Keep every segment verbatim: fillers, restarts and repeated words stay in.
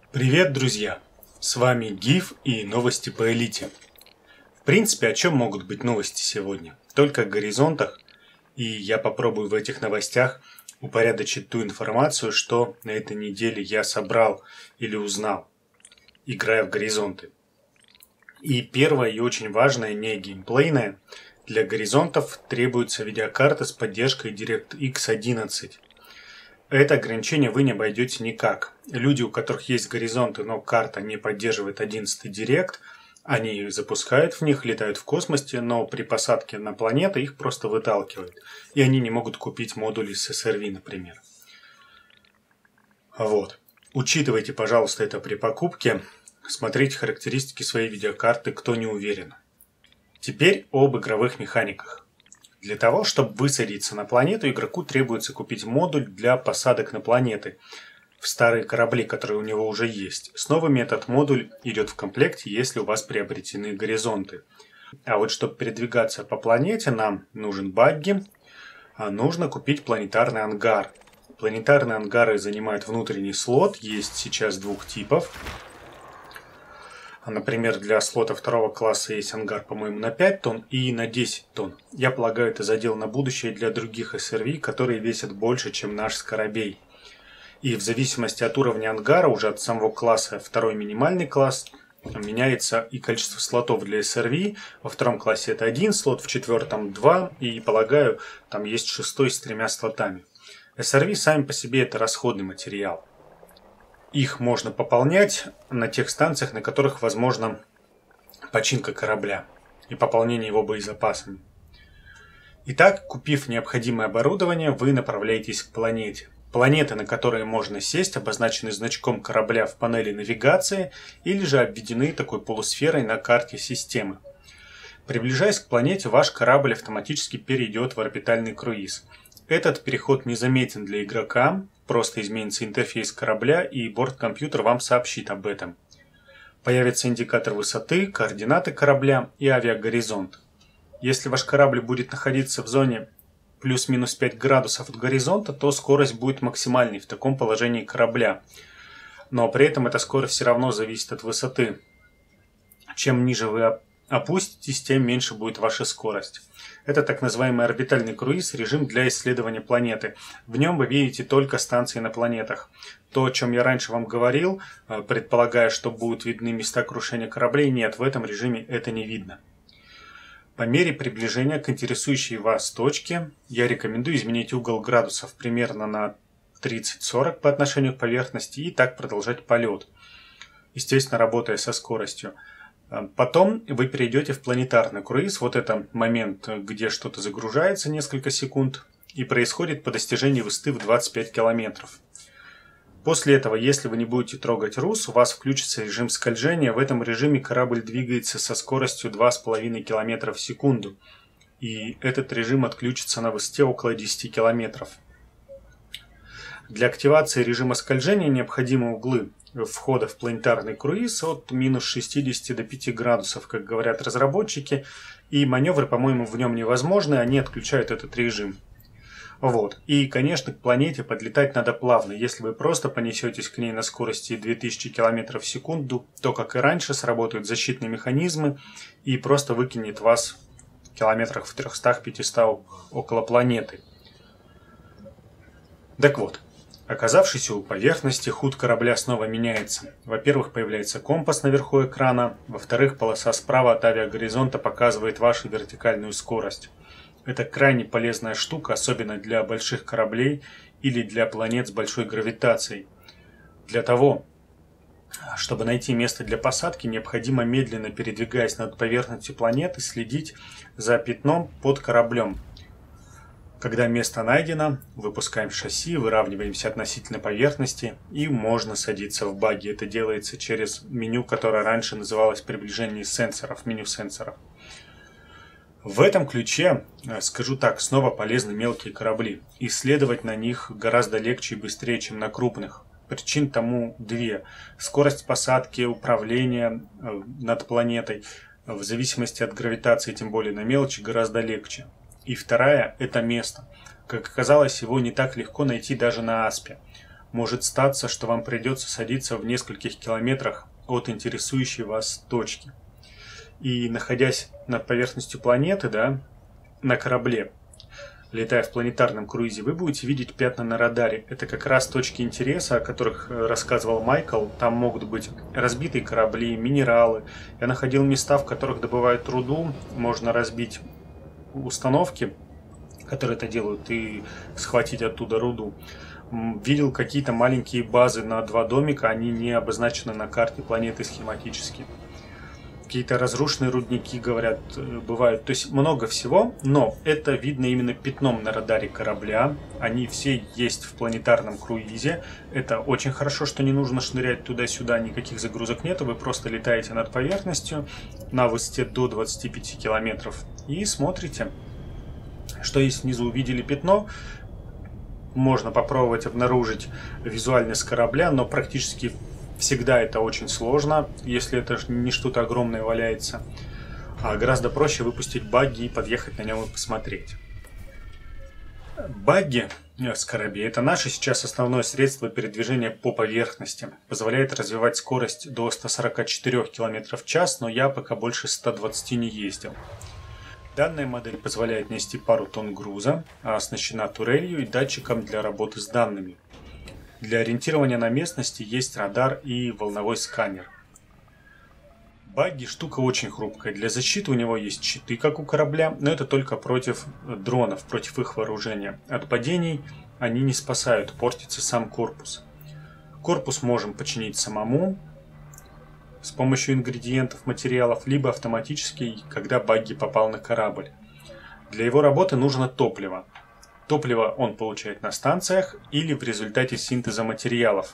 Привет, друзья! С вами Гиф и новости по элите. В принципе, о чем могут быть новости сегодня? Только о горизонтах, и я попробую в этих новостях упорядочить ту информацию, что на этой неделе я собрал или узнал, играя в горизонты. И первое и очень важное, не геймплейное, для горизонтов требуется видеокарта с поддержкой DirectX одиннадцать. Это ограничение вы не обойдете никак. Люди, у которых есть горизонты, но карта не поддерживает одиннадцатый Direct, они запускают в них, летают в космосе, но при посадке на планеты их просто выталкивают. И они не могут купить модули с эс эр ви, например. Вот. Учитывайте, пожалуйста, это при покупке. Смотрите характеристики своей видеокарты, кто не уверен. Теперь об игровых механиках. Для того, чтобы высадиться на планету, игроку требуется купить модуль для посадок на планеты в старые корабли, которые у него уже есть. С новыми этот модуль идет в комплекте, если у вас приобретены горизонты. А вот чтобы передвигаться по планете, нам нужен багги, а нужно купить планетарный ангар. Планетарные ангары занимают внутренний слот, есть сейчас двух типов. Например, для слота второго класса есть ангар, по-моему, на пять тонн и на десять тонн. Я полагаю, это задел на будущее для других эс эр ви, которые весят больше, чем наш скоробей. И в зависимости от уровня ангара, уже от самого класса, второй минимальный класс, меняется и количество слотов для эс эр ви. Во втором классе это один слот, в четвертом два, и, полагаю, там есть шестой с тремя слотами. эс эр ви сами по себе это расходный материал. Их можно пополнять на тех станциях, на которых возможна починка корабля и пополнение его боезапасами. Итак, купив необходимое оборудование, вы направляетесь к планете. Планеты, на которые можно сесть, обозначены значком корабля в панели навигации или же обведены такой полусферой на карте системы. Приближаясь к планете, ваш корабль автоматически перейдет в орбитальный круиз. Этот переход незаметен для игрока, просто изменится интерфейс корабля, и борт-компьютер вам сообщит об этом. Появится индикатор высоты, координаты корабля и авиагоризонт. Если ваш корабль будет находиться в зоне плюс-минус пять градусов от горизонта, то скорость будет максимальной в таком положении корабля. Но при этом эта скорость все равно зависит от высоты. Чем ниже вы опуститесь, тем меньше будет ваша скорость. Это так называемый орбитальный круиз, режим для исследования планеты. В нем вы видите только станции на планетах. То, о чем я раньше вам говорил, предполагая, что будут видны места крушения кораблей, нет, в этом режиме это не видно. По мере приближения к интересующей вас точке, я рекомендую изменить угол градусов примерно на тридцать-сорок по отношению к поверхности и так продолжать полет, естественно, работая со скоростью. Потом вы перейдете в планетарный круиз. Вот это момент, где что-то загружается несколько секунд и происходит по достижении высоты в двадцать пять километров. После этого, если вы не будете трогать рус, у вас включится режим скольжения. В этом режиме корабль двигается со скоростью два с половиной километра в секунду. И этот режим отключится на высоте около десяти километров. Для активации режима скольжения необходимы углы входа в планетарный круиз от минус шестидесяти до пяти градусов, как говорят разработчики, и маневры, по-моему, в нем невозможны, они отключают этот режим. Вот. И, конечно, к планете подлетать надо плавно. Если вы просто понесетесь к ней на скорости две тысячи километров в секунду, то, как и раньше, сработают защитные механизмы и просто выкинет вас в километрах в трёхстах-пятистах около планеты. Так вот. Оказавшись у поверхности, худ корабля снова меняется. Во-первых, появляется компас наверху экрана. Во-вторых, полоса справа от авиагоризонта показывает вашу вертикальную скорость. Это крайне полезная штука, особенно для больших кораблей или для планет с большой гравитацией. Для того, чтобы найти место для посадки, необходимо, медленно передвигаясь над поверхностью планеты, следить за пятном под кораблем. Когда место найдено, выпускаем шасси, выравниваемся относительно поверхности и можно садиться в багги. Это делается через меню, которое раньше называлось приближение сенсоров, меню сенсоров. В этом ключе, скажу так, снова полезны мелкие корабли. Исследовать на них гораздо легче и быстрее, чем на крупных. Причин тому две. Скорость посадки, управление над планетой, в зависимости от гравитации, тем более на мелочи, гораздо легче. И вторая – это место. Как оказалось, его не так легко найти даже на Аспе. может статься, что вам придется садиться в нескольких километрах от интересующей вас точки. И находясь над поверхностью планеты, да, на корабле, летая в планетарном круизе, вы будете видеть пятна на радаре. Это как раз точки интереса, о которых рассказывал Майкл. Там могут быть разбитые корабли, минералы. Я находил места, в которых добывают руду. Можно разбить установки, которые это делают, и схватить оттуда руду. Видел какие-то маленькие базы на два домика. Они не обозначены на карте планеты схематически. Какие-то разрушенные рудники, говорят, бывают. То есть много всего, но это видно именно пятном на радаре корабля. Они все есть в планетарном круизе. Это очень хорошо, что не нужно шнырять туда-сюда, никаких загрузок нету. Вы просто летаете над поверхностью на высоте до двадцати пяти километров и смотрите, что есть внизу. Увидели пятно, можно попробовать обнаружить визуально с корабля, но практически всегда это очень сложно, если это не что-то огромное валяется. А гораздо проще выпустить багги и подъехать на нем и посмотреть. Багги, скоробей, это наше сейчас основное средство передвижения по поверхности. Позволяет развивать скорость до ста сорока четырёх километров в час, но я пока больше ста двадцати не ездил. Данная модель позволяет нести пару тонн груза, а оснащена турелью и датчиком для работы с данными. Для ориентирования на местности есть радар и волновой сканер. Багги штука очень хрупкая. Для защиты у него есть щиты, как у корабля, но это только против дронов, против их вооружения. От падений они не спасают, портится сам корпус. Корпус можем починить самому с помощью ингредиентов, материалов, либо автоматически, когда багги попал на корабль. Для его работы нужно топливо. Топливо он получает на станциях или в результате синтеза материалов.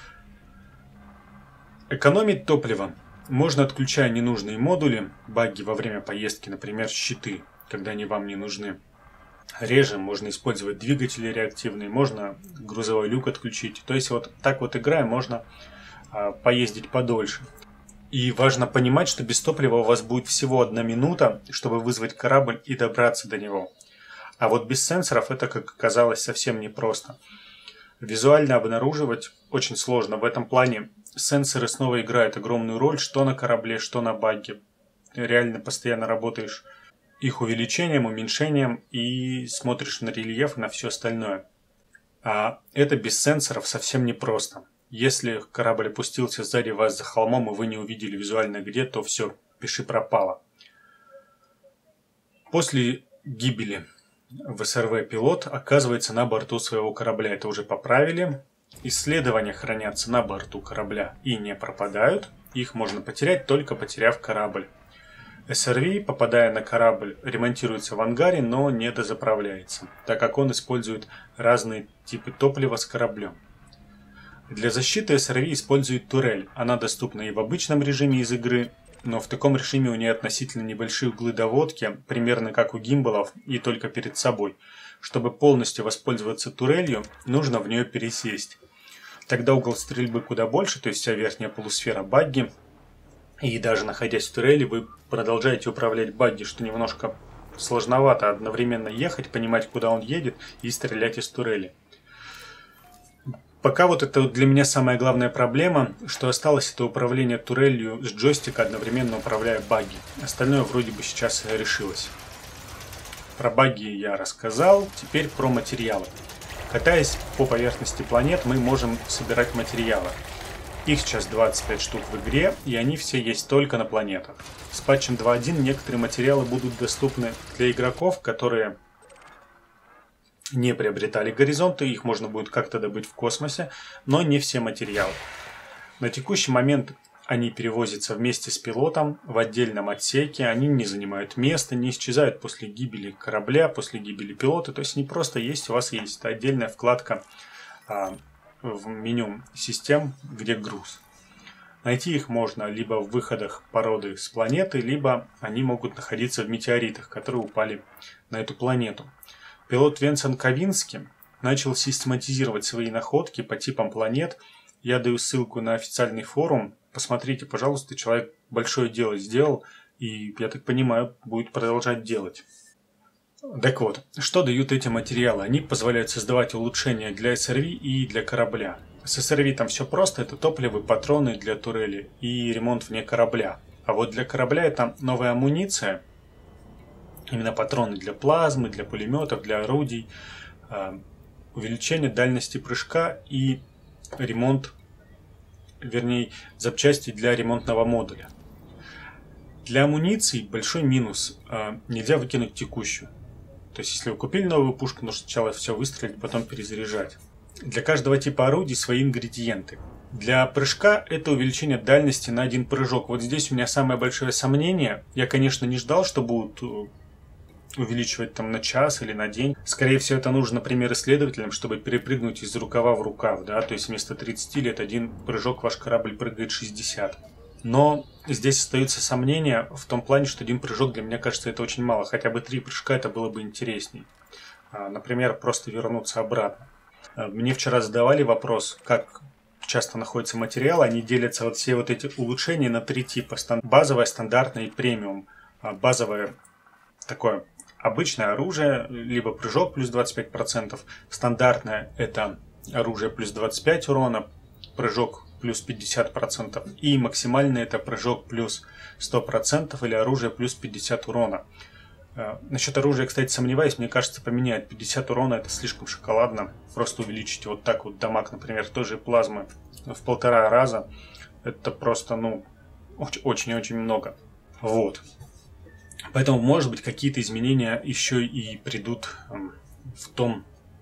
Экономить топливо можно, отключая ненужные модули, багги во время поездки, например, щиты, когда они вам не нужны. Реже можно использовать двигатели реактивные, можно грузовой люк отключить. То есть вот так вот играя можно а, поездить подольше. И важно понимать, что без топлива у вас будет всего одна минута, чтобы вызвать корабль и добраться до него. А вот без сенсоров это, как оказалось, совсем непросто. Визуально обнаруживать очень сложно. В этом плане сенсоры снова играют огромную роль, что на корабле, что на багге. Реально постоянно работаешь их увеличением, уменьшением и смотришь на рельеф и на все остальное. А это без сенсоров совсем непросто. Если корабль опустился сзади вас за холмом и вы не увидели визуально где, то все, пиши пропало. После гибели в эс эр вэ пилот оказывается на борту своего корабля. Это уже поправили. Исследования хранятся на борту корабля и не пропадают. Их можно потерять, только потеряв корабль. эс эр ви, попадая на корабль, ремонтируется в ангаре, но не дозаправляется, так как он использует разные типы топлива с кораблем. Для защиты эс эр ви использует турель. Она доступна и в обычном режиме из игры, но в таком режиме у нее относительно небольшие углы доводки, примерно как у гимбалов, и только перед собой. Чтобы полностью воспользоваться турелью, нужно в нее пересесть. Тогда угол стрельбы куда больше, то есть вся верхняя полусфера багги. И даже находясь в турели, вы продолжаете управлять багги, что немножко сложновато одновременно ехать, понимать, куда он едет, и стрелять из турели. Пока вот это для меня самая главная проблема, что осталось, это управление турелью с джойстика, одновременно управляя багги. Остальное вроде бы сейчас решилось. Про багги я рассказал, теперь про материалы. Катаясь по поверхности планет, мы можем собирать материалы. Их сейчас двадцать пять штук в игре, и они все есть только на планетах. С патчем два точка один некоторые материалы будут доступны для игроков, которые не приобретали горизонты, их можно будет как-то добыть в космосе, но не все материалы. На текущий момент они перевозятся вместе с пилотом в отдельном отсеке, они не занимают места, не исчезают после гибели корабля, после гибели пилота, то есть они просто есть, у вас есть отдельная вкладка а, в меню систем, где груз. Найти их можно либо в выходах породы с планеты, либо они могут находиться в метеоритах, которые упали на эту планету. Пилот Венсан Ковински начал систематизировать свои находки по типам планет. Я даю ссылку на официальный форум. Посмотрите, пожалуйста, человек большое дело сделал и, я так понимаю, будет продолжать делать. Так вот, что дают эти материалы? Они позволяют создавать улучшения для эс эр ви и для корабля. С эс эр ви там все просто, это топливо, патроны для турели и ремонт вне корабля. А вот для корабля это новая амуниция, именно патроны для плазмы, для пулеметов, для орудий, увеличение дальности прыжка и ремонт, вернее, запчасти для ремонтного модуля. Для амуниции большой минус. Нельзя выкинуть текущую. То есть, если вы купили новую пушку, нужно сначала все выстрелить, потом перезаряжать. Для каждого типа орудий свои ингредиенты. Для прыжка это увеличение дальности на один прыжок. Вот здесь у меня самое большое сомнение. Я, конечно, не ждал, что будут увеличивать там на час или на день. Скорее всего, это нужно, например, исследователям, чтобы перепрыгнуть из рукава в рукав. Да? То есть, вместо тридцати лет один прыжок ваш корабль прыгает шестьдесят. Но здесь остаются сомнения в том плане, что один прыжок для меня кажется это очень мало. Хотя бы три прыжка это было бы интересней. Например, просто вернуться обратно. Мне вчера задавали вопрос, как часто находятся материалы. Они делятся вот все вот эти улучшения на три типа. Базовое, стандартное и премиум. Базовое такое обычное оружие, либо прыжок плюс двадцать пять процентов. Стандартное это оружие плюс двадцать пять урона, прыжок плюс пятьдесят процентов. И максимальный это прыжок плюс сто процентов или оружие плюс пятьдесят урона. Насчет оружия, кстати, сомневаюсь, мне кажется, поменяют. пятьдесят урона это слишком шоколадно. Просто увеличить вот так вот дамаг, например, той же плазмы в полтора раза. Это просто, ну, очень-очень много. Вот. Поэтому, может быть, какие-то изменения еще и придут в том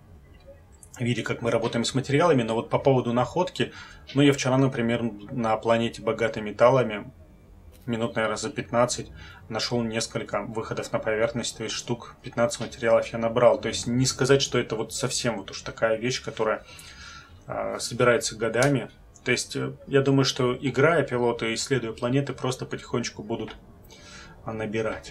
виде, как мы работаем с материалами. Но вот по поводу находки, ну, я вчера, например, на планете богатой металлами, минут, наверное, за пятнадцать нашел несколько выходов на поверхность, то есть штук пятнадцать материалов я набрал. То есть не сказать, что это вот совсем вот уж такая вещь, которая э, собирается годами. То есть э, я думаю, что играя пилоты, исследуя планеты, просто потихонечку будут э, набирать.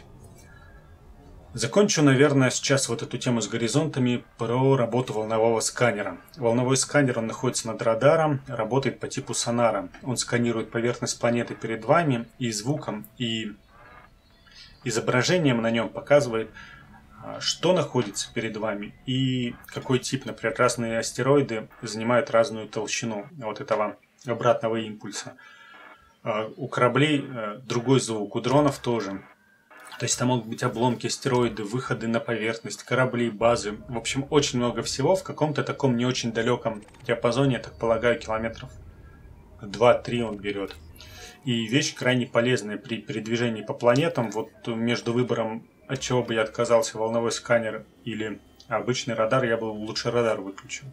Закончу, наверное, сейчас вот эту тему с горизонтами про работу волнового сканера. Волновой сканер, он находится над радаром, работает по типу сонара. Он сканирует поверхность планеты перед вами и звуком, и изображением на нем показывает, что находится перед вами и какой тип, например, разные астероиды занимают разную толщину вот этого обратного импульса. У кораблей другой звук, у дронов тоже. То есть там могут быть обломки, астероиды, выходы на поверхность, корабли, базы. В общем, очень много всего в каком-то таком не очень далеком диапазоне, я так полагаю, километров два-три он берет. И вещь крайне полезная при передвижении по планетам. Вот между выбором, от чего бы я отказался, волновой сканер или обычный радар, я бы лучше радар выключил.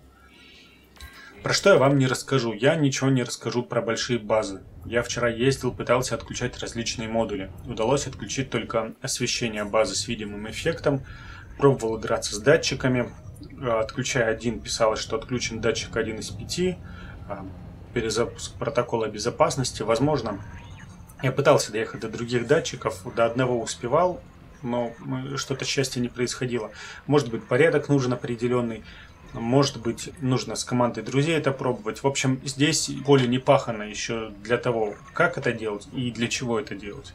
Про что я вам не расскажу? Я ничего не расскажу про большие базы. Я вчера ездил, пытался отключать различные модули. Удалось отключить только освещение базы с видимым эффектом. Пробовал играться с датчиками. Отключая один, писалось, что отключен датчик один из пяти. Перезапуск протокола безопасности. Возможно, я пытался доехать до других датчиков. До одного успевал, но что-то счастья не происходило. Может быть, порядок нужен определенный. Может быть, нужно с командой друзей это пробовать. В общем, здесь поле не пахано еще для того, как это делать и для чего это делать.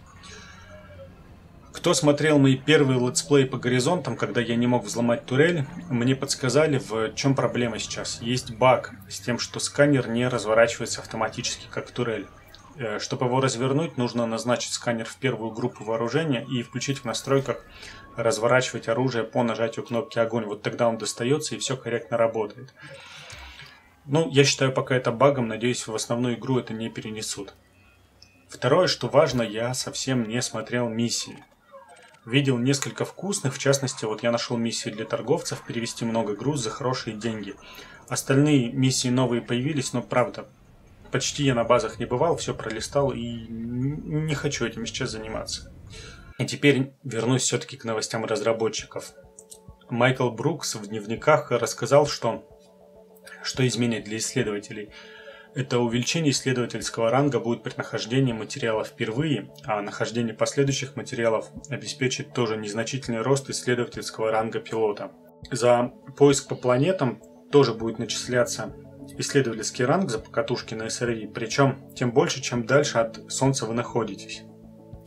Кто смотрел мои первые летсплеи по горизонтам, когда я не мог взломать турель, мне подсказали, в чем проблема сейчас. Есть баг с тем, что сканер не разворачивается автоматически, как турель. Чтобы его развернуть, нужно назначить сканер в первую группу вооружения и включить в настройках разворачивать оружие по нажатию кнопки огонь. Вот тогда он достается и все корректно работает. Ну, я считаю пока это багом, надеюсь, в основную игру это не перенесут. Второе, что важно, я совсем не смотрел миссии. Видел несколько вкусных, в частности, вот я нашел миссию для торговцев, перевести много груз за хорошие деньги. Остальные миссии новые появились, но правда, почти я на базах не бывал, все пролистал и не хочу этим сейчас заниматься. И теперь вернусь все-таки к новостям разработчиков. Майкл Брукс в дневниках рассказал, что, что изменит для исследователей. Это увеличение исследовательского ранга будет при нахождении материала впервые, а нахождение последующих материалов обеспечит тоже незначительный рост исследовательского ранга пилота. За поиск по планетам тоже будет начисляться исследовательский ранг за покатушки на эс эр ви, причем тем больше, чем дальше от Солнца вы находитесь.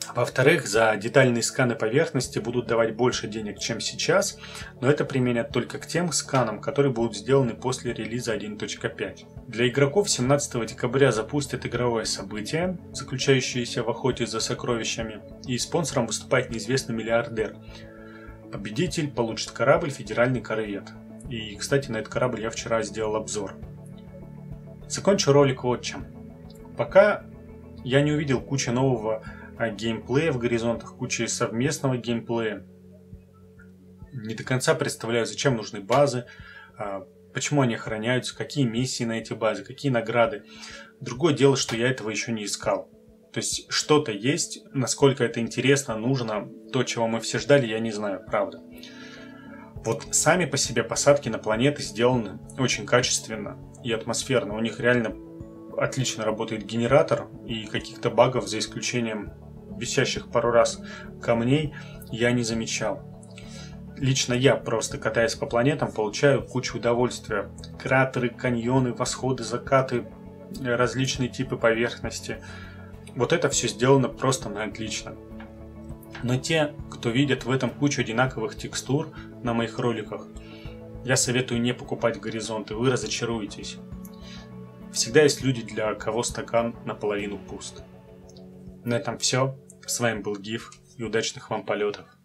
Во-вторых, за детальные сканы поверхности будут давать больше денег, чем сейчас, но это применят только к тем сканам, которые будут сделаны после релиза один точка пять. Для игроков семнадцатого декабря запустят игровое событие, заключающееся в охоте за сокровищами, и спонсором выступает неизвестный миллиардер. Победитель получит корабль «Федеральный корвет». И, кстати, на этот корабль я вчера сделал обзор. Закончу ролик вот чем. Пока я не увидел кучу нового геймплея в горизонтах, кучи совместного геймплея. Не до конца представляю, зачем нужны базы, почему они охраняются, какие миссии на эти базы, какие награды. Другое дело, что я этого еще не искал. То есть что-то есть, насколько это интересно, нужно, то, чего мы все ждали, я не знаю, правда. Вот сами по себе посадки на планеты сделаны очень качественно и атмосферно. У них реально отлично работает генератор, и каких-то багов, за исключением висящих пару раз камней, я не замечал. Лично я, просто катаясь по планетам, получаю кучу удовольствия. Кратеры, каньоны, восходы, закаты, различные типы поверхности. Вот это все сделано просто на отлично. Но те, кто видят в этом кучу одинаковых текстур на моих роликах, я советую не покупать горизонты, вы разочаруетесь. Всегда есть люди, для кого стакан наполовину пуст. На этом все. С вами был Гиф, и удачных вам полетов.